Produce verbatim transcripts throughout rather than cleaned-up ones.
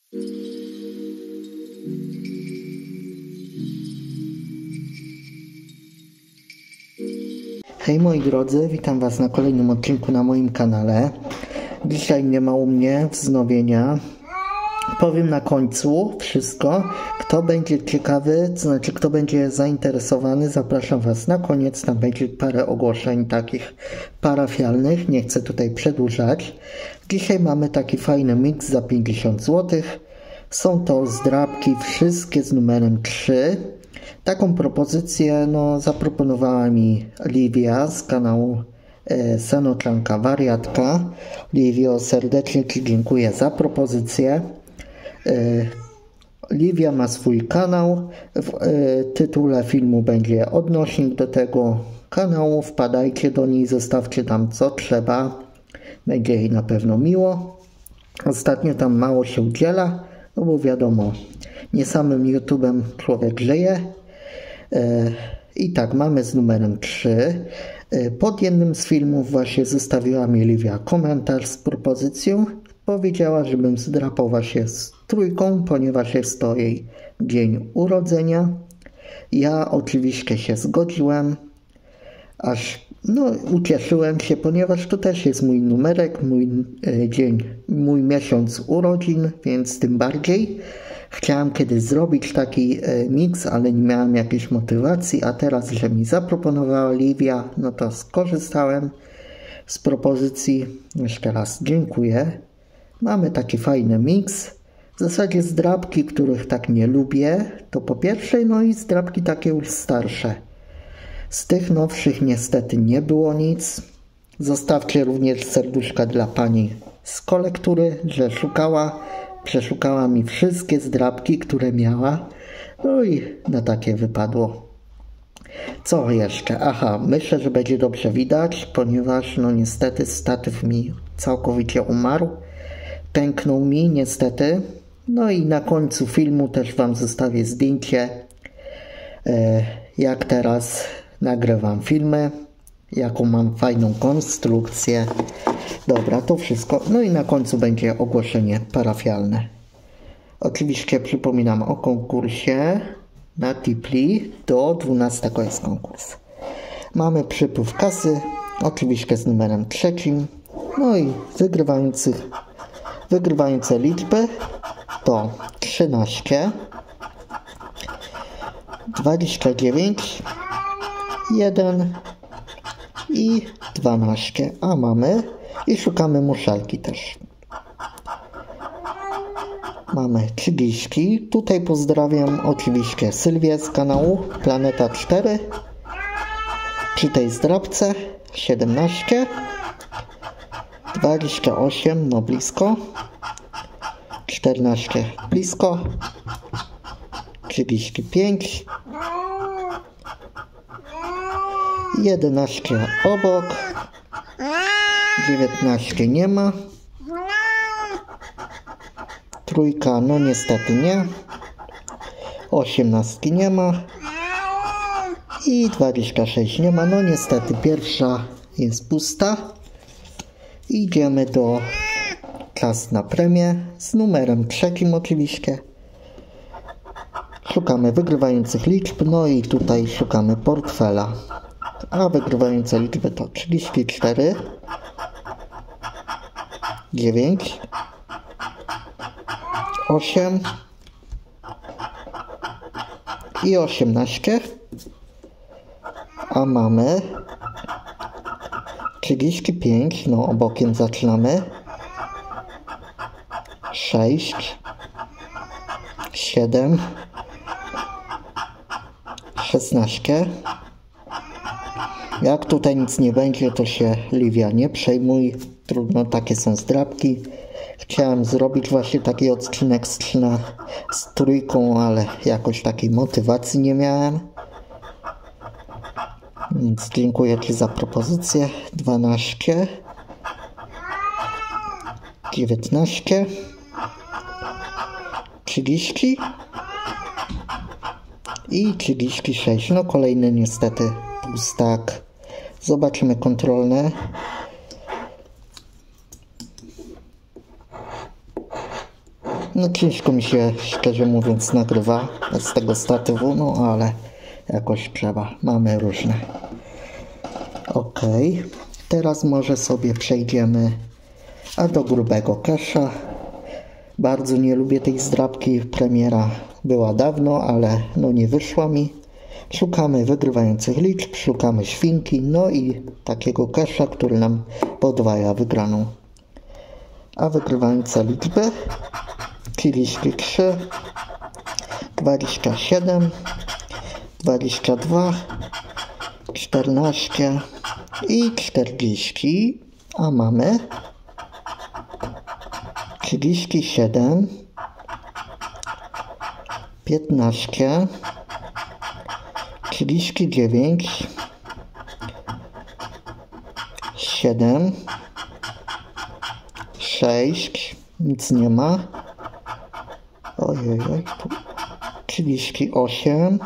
Hej moi drodzy, witam was na kolejnym odcinku na moim kanale. Dzisiaj nie ma u mnie wznowienia. Powiem na końcu wszystko. Kto będzie ciekawy, to znaczy kto będzie zainteresowany, zapraszam was na koniec. Tam będzie parę ogłoszeń takich parafialnych. Nie chcę tutaj przedłużać. Dzisiaj mamy taki fajny mix za pięćdziesiąt złotych. Są to zdrabki wszystkie z numerem trzy. Taką propozycję no, zaproponowała mi Livia z kanału e, Sanoczanka Wariatka. Livio, serdecznie ci dziękuję za propozycję. E, Livia ma swój kanał. W e, tytule filmu będzie odnośnik do tego kanału. Wpadajcie do niej, zostawcie tam co trzeba. Będzie jej na pewno miło. Ostatnio tam mało się udziela, no bo wiadomo, nie samym YouTube'em człowiek żyje. I tak, mamy z numerem trzy. Pod jednym z filmów właśnie zostawiła mi Livia komentarz z propozycją. Powiedziała, żebym zdrapał właśnie z trójką, ponieważ jest to jej dzień urodzenia. Ja oczywiście się zgodziłem, aż no, ucieszyłem się, ponieważ to też jest mój numerek, mój e, dzień, mój miesiąc urodzin, więc tym bardziej. Chciałem kiedyś zrobić taki e, miks, ale nie miałem jakiejś motywacji, a teraz, że mi zaproponowała Livia, no to skorzystałem z propozycji. Jeszcze raz dziękuję. Mamy taki fajny miks. W zasadzie zdrabki, których tak nie lubię, to po pierwsze, no i zdrabki takie już starsze. Z tych nowszych niestety nie było nic. Zostawcie również serduszka dla pani z kolektury, że szukała, przeszukała mi wszystkie zdrabki, które miała. No i na takie wypadło. Co jeszcze? Aha, myślę, że będzie dobrze widać, ponieważ no niestety statyw mi całkowicie umarł. Pęknął mi niestety. No i na końcu filmu też wam zostawię zdjęcie, jak teraz nagrywam filmy, jaką mam fajną konstrukcję. Dobra, to wszystko. No i na końcu będzie ogłoszenie parafialne. Oczywiście przypominam o konkursie na Tipli. Do dwunastego jest konkurs. Mamy przypływ kasy, oczywiście z numerem trzecim. No i wygrywających, wygrywające liczby to trzynaście, dwadzieścia dziewięć, jeden i dwanaście, a mamy i szukamy muszelki też. Mamy trzydzieści. Tutaj pozdrawiam oczywiście Sylwię z kanału Planeta cztery. Przy tej zdrabce siedemnaście, dwadzieścia osiem, no blisko, czternaście blisko, trzydzieści pięć, jedenaście obok, dziewiętnaście nie ma, trójka no niestety nie, osiemnaście nie ma i dwadzieścia sześć nie ma, no niestety pierwsza jest pusta. Idziemy do czas na premię z numerem trzecim oczywiście. Szukamy wygrywających liczb, no i tutaj szukamy portfela. A wygrywające liczby to trzydzieści cztery, dziewięć, osiem i osiemnaście. A mamy trzydzieści pięć, no obokiem zaczynamy, sześć, siedem, szesnaście. Jak tutaj nic nie będzie, to się Livia nie przejmuj, trudno, takie są zdrabki. Chciałem zrobić właśnie taki odcinek z, trzyna, z trójką, ale jakoś takiej motywacji nie miałem. Więc dziękuję ci za propozycję. dwanaście, dziewiętnaście, trzydzieści i trzydzieści sześć. No kolejny niestety pustak. Zobaczymy kontrolne. No ciężko mi się, szczerze mówiąc, nagrywa z tego statywu, no ale jakoś trzeba. Mamy różne. Ok. Teraz może sobie przejdziemy a do grubego kesza. Bardzo nie lubię tej zdrabki. Premiera była dawno, ale no nie wyszła mi. Szukamy wygrywających liczb, szukamy świnki, no i takiego kesza, który nam podwaja wygraną. A wygrywające liczby trzydzieści trzy, dwadzieścia siedem, dwadzieścia dwa, czternaście i czterdzieści, a mamy trzydzieści siedem, piętnaście, trzydzieści dziewięć, siedem, sześć, nic nie ma, ojej, trzydzieści osiem,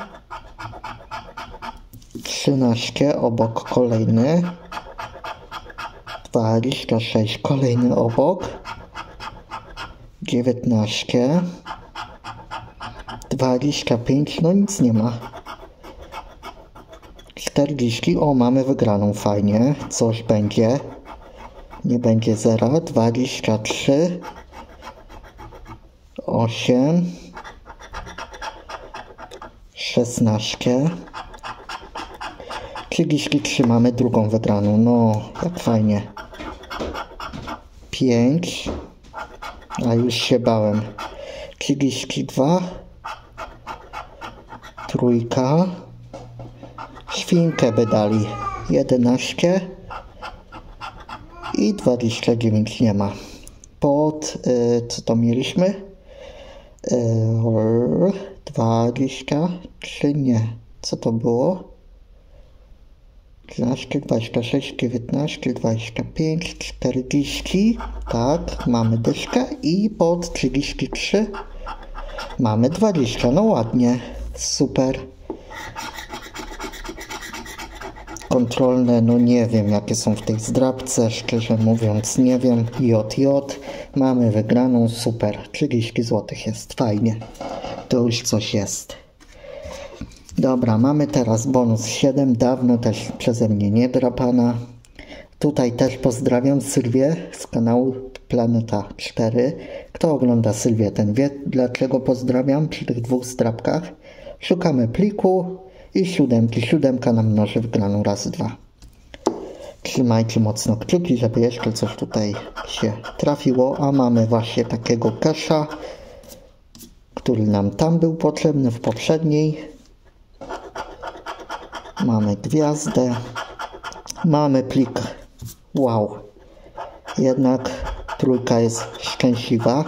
trzynaście, obok kolejny, dwadzieścia sześć, kolejny obok, dziewiętnaście, dwadzieścia pięć, no nic nie ma, czterdzieści, o mamy wygraną, fajnie, coś będzie, nie będzie zera, dwadzieścia trzy, osiem, szesnaście, trzydzieści trzy, mamy drugą wygraną, no jak fajnie, pięć, a już się bałem, trzydzieści dwa, trójka, świnkę by dali, jedenaście i dwadzieścia dziewięć nie ma. Pod, y, co to mieliśmy? Y, dwadzieścia trzy, nie. Co to było? trzynaście, dwadzieścia sześć, dziewiętnaście, dwadzieścia pięć, czterdzieści. Tak, mamy dyszkę i pod trzydzieści trzy mamy dwadzieścia. No ładnie, super. Kontrolne, no nie wiem jakie są w tej zdrabce, szczerze mówiąc nie wiem. J J, mamy wygraną, super, trzydzieści złotych jest, fajnie, to już coś jest. Dobra, mamy teraz bonus siedem, dawno też przeze mnie nie drapana. Tutaj też pozdrawiam Sylwię z kanału Planeta cztery. Kto ogląda Sylwię, ten wie dlaczego pozdrawiam przy tych dwóch zdrabkach. Szukamy pliku i siódemki. Siódemka nam mnoży wygraną razy dwa. Trzymajcie mocno kciuki, żeby jeszcze coś tutaj się trafiło. A mamy właśnie takiego kesza, który nam tam był potrzebny w poprzedniej. Mamy gwiazdę. Mamy plik. Wow. Jednak trójka jest szczęśliwa.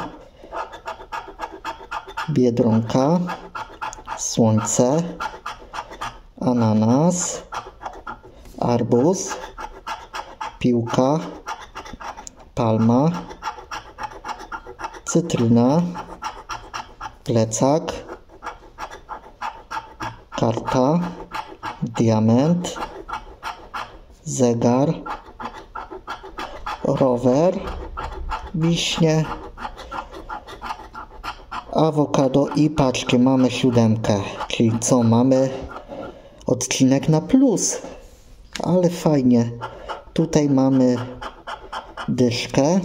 Biedronka. Słońce. Ananas. Arbuz. Piłka. Palma. Cytryna. Plecak. Karta. Diament. Zegar. Rower. Wiśnie. Awokado i paczki. Mamy siódemkę. Czyli co? Mamy odcinek na plus. Ale fajnie. Tutaj mamy dyszkę.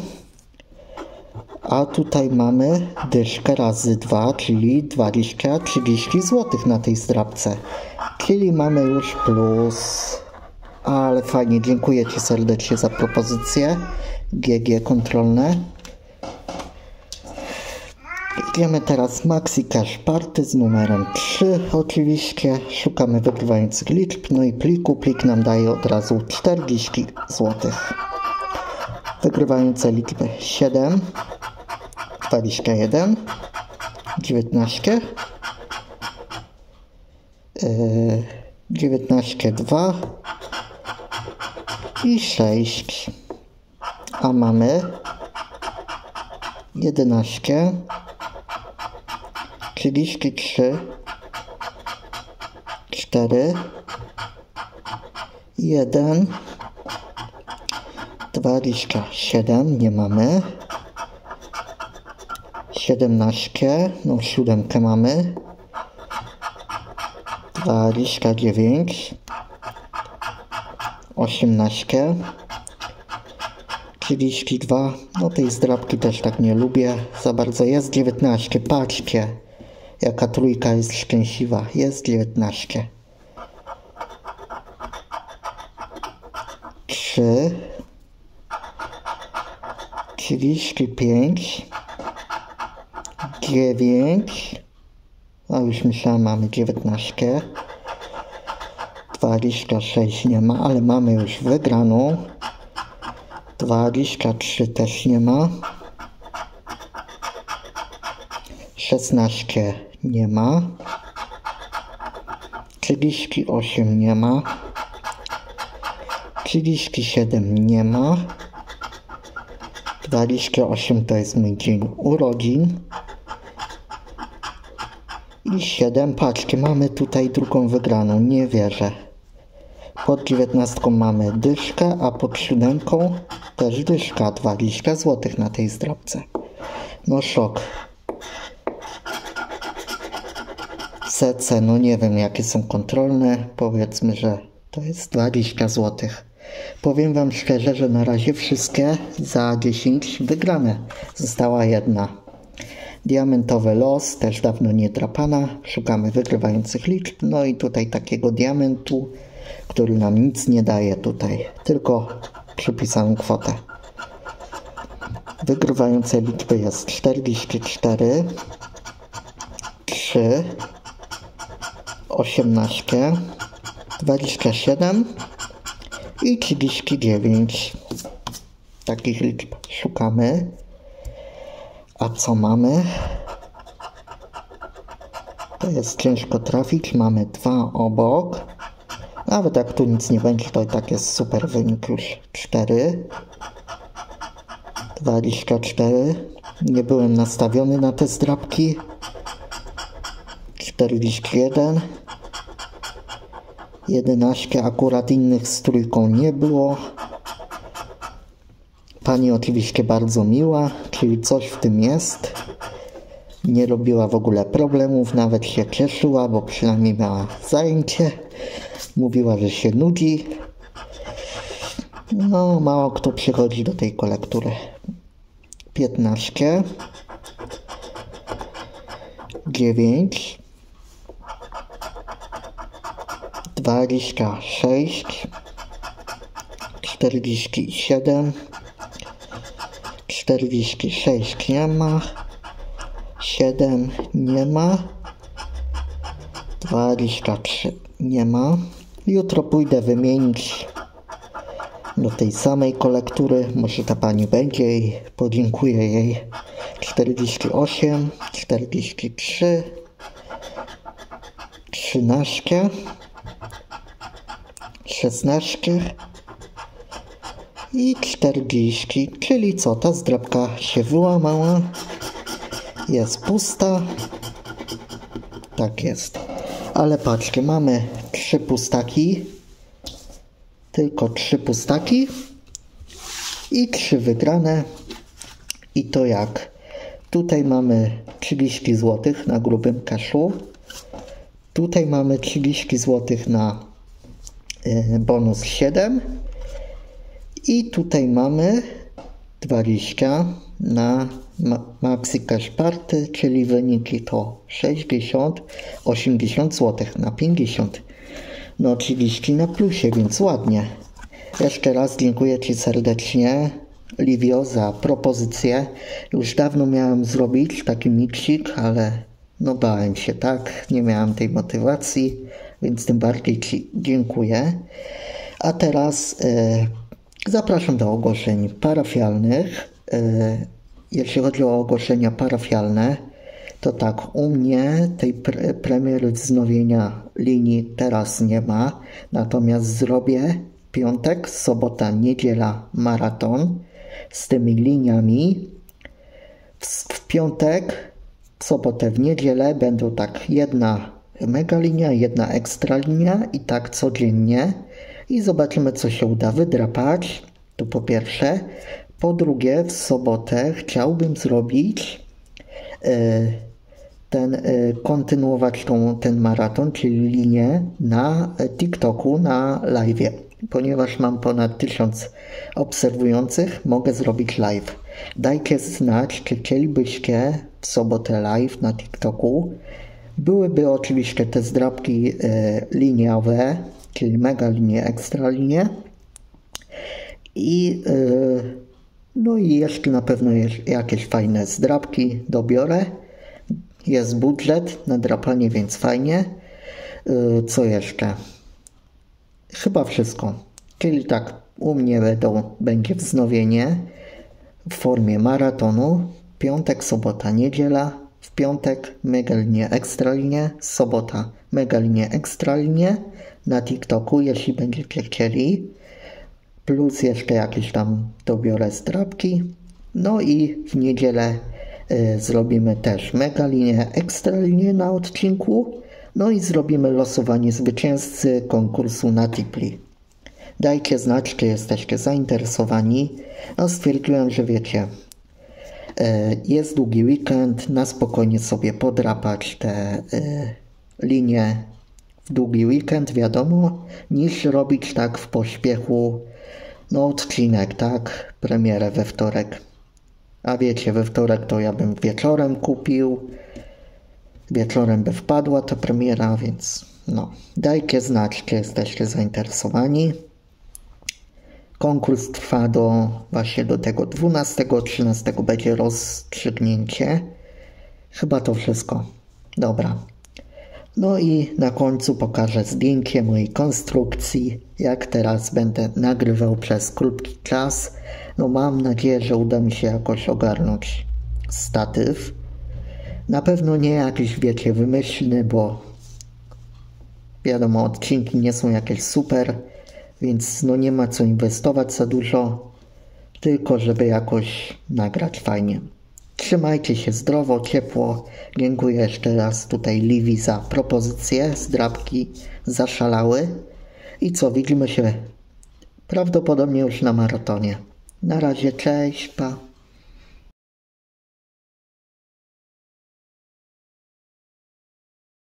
A tutaj mamy dyszkę razy dwa, czyli dwadzieścia trzydzieści złotych na tej zdrabce. Czyli mamy już plus. Ale fajnie, dziękuję Ci serdecznie za propozycję. G G kontrolne. Idziemy teraz Maxi Cash Party z numerem trzy oczywiście. Szukamy wygrywających liczb, no i pliku. Plik nam daje od razu czterdzieści złotych. Wygrywające liczby siedem, dwadzieścia jeden, dziewiętnaście, yy, dziewiętnaście, dwa i sześć. A mamy jedenaście, trzydzieści trzy, cztery, jeden, dwadzieścia siedem, nie mamy, siedemnaście, no siódemkę mamy, dwadzieścia dziewięć, osiemnaście, trzydzieści dwa, no tej zdrabki też tak nie lubię za bardzo, jest dziewiętnaście, patrzcie jaka trójka jest szczęśliwa, jest dziewiętnaście, trzy, trzydzieści pięć, dziewięć, no już myślałem, mamy dziewiętnaście, dwadzieścia sześć nie ma, ale mamy już wygraną, dwadzieścia trzy też nie ma, szesnaście nie ma, trzydzieści osiem nie ma, trzydzieści siedem nie ma, dwadzieścia osiem to jest mój dzień urodzin i siedem, patrzcie, mamy tutaj drugą wygraną, nie wierzę. Pod dziewiętnastką mamy dyszkę, a pod siódemką też dyszka, dwadzieścia złotych na tej zdrabce. No szok. C C, no nie wiem jakie są kontrolne, powiedzmy, że to jest dwadzieścia złotych. Powiem wam szczerze, że na razie wszystkie za dziesięć wygrane. Została jedna. Diamentowy los, też dawno nie drapana. Szukamy wygrywających liczb. No i tutaj takiego diamentu, który nam nic nie daje tutaj. Tylko przypisaną kwotę. Wygrywające liczby jest czterdzieści cztery, trzy, osiemnaście, dwadzieścia siedem i trzydzieści dziewięć. Takich liczb szukamy. A co mamy? To jest ciężko trafić. Mamy dwa obok. Nawet jak tu nic nie będzie, to i tak jest super wynik już. cztery. dwadzieścia cztery. Nie byłem nastawiony na te zdrabki. czterdzieści jeden. jedenaście. Akurat innych z trójką nie było. Pani oczywiście bardzo miła, czyli coś w tym jest. Nie robiła w ogóle problemów, nawet się cieszyła, bo przynajmniej miała zajęcie. Mówiła, że się nudzi. No, mało kto przychodzi do tej kolektury. piętnaście. dziewięć. dwadzieścia sześć. czterdzieści siedem. czterdzieści sześć nie ma. siedem nie ma. dwadzieścia trzy nie ma. Jutro pójdę wymienić do tej samej kolektury. Może ta pani będzie i podziękuję jej. czterdzieści osiem, czterdzieści trzy, trzynaście, szesnaście i czterdzieści. Czyli co? Ta zdrabka się wyłamała. Jest pusta. Tak jest. Ale patrzcie, mamy trzy pustaki. Tylko trzy pustaki. I trzy wygrane. I to jak? Tutaj mamy trzydzieści złotych na grubym cashu. Tutaj mamy trzydzieści złotych na y, bonus siedem. I tutaj mamy dwadzieścia na ma Maxi Cash Party, czyli wyniki to sześćdziesiąt, osiemdziesiąt złotych na pięćdziesiąt. No trzydzieści na plusie, więc ładnie. Jeszcze raz dziękuję Ci serdecznie, Livio, za propozycję. Już dawno miałem zrobić taki miksik, ale no bałem się, tak? Nie miałem tej motywacji, więc tym bardziej Ci dziękuję. A teraz e, zapraszam do ogłoszeń parafialnych. E, jeśli chodzi o ogłoszenia parafialne, to tak, u mnie tej pre premiery wznowienia linii teraz nie ma, natomiast zrobię piątek, sobota, niedziela maraton z tymi liniami. W, w piątek, w sobotę, w niedzielę będą tak jedna mega linia, jedna ekstra linia i tak codziennie. I zobaczymy, co się uda wydrapać. To po pierwsze. Po drugie, w sobotę chciałbym zrobić ten, kontynuować tą, ten maraton, czyli linię na TikToku, na live'ie. Ponieważ mam ponad tysiąc obserwujących, mogę zrobić live. Dajcie znać, czy chcielibyście w sobotę live na TikToku. Byłyby oczywiście te zdrabki liniowe, czyli mega linie, ekstra linie. I, no i jeszcze na pewno jakieś fajne zdrabki dobiorę. Jest budżet na drapanie, więc fajnie. Co jeszcze? Chyba wszystko. Czyli tak, u mnie będą, będzie wznowienie w formie maratonu. Piątek, sobota, niedziela. W piątek mega linie, ekstra linie. Sobota mega linie, ekstra linie na TikToku, jeśli będziecie chcieli. Plus jeszcze jakieś tam dobiorę zdrabki. No i w niedzielę y, zrobimy też mega linię, ekstra linię na odcinku. No i zrobimy losowanie zwycięzcy konkursu na Tipli. Dajcie znać, czy jesteście zainteresowani. No stwierdziłem, że wiecie, y, jest długi weekend, na spokojnie sobie podrapać te y, linie w długi weekend, wiadomo, niż robić tak w pośpiechu. No odcinek, tak, premierę we wtorek. A wiecie, we wtorek to ja bym wieczorem kupił. Wieczorem by wpadła ta premiera, więc no. Dajcie znać, czy jesteście zainteresowani. Konkurs trwa do właśnie do tego dwunastego, trzynastego będzie rozstrzygnięcie. Chyba to wszystko. Dobra. No i na końcu pokażę zdjęcie mojej konstrukcji, jak teraz będę nagrywał przez krótki czas. No mam nadzieję, że uda mi się jakoś ogarnąć statyw. Na pewno nie jakiś, wiecie, wymyślny, bo wiadomo, odcinki nie są jakieś super, więc no nie ma co inwestować za dużo, tylko żeby jakoś nagrać fajnie. Trzymajcie się zdrowo, ciepło. Dziękuję jeszcze raz tutaj Livi za propozycję. Zdrabki zaszalały. I co, widzimy się prawdopodobnie już na maratonie. Na razie, cześć, pa.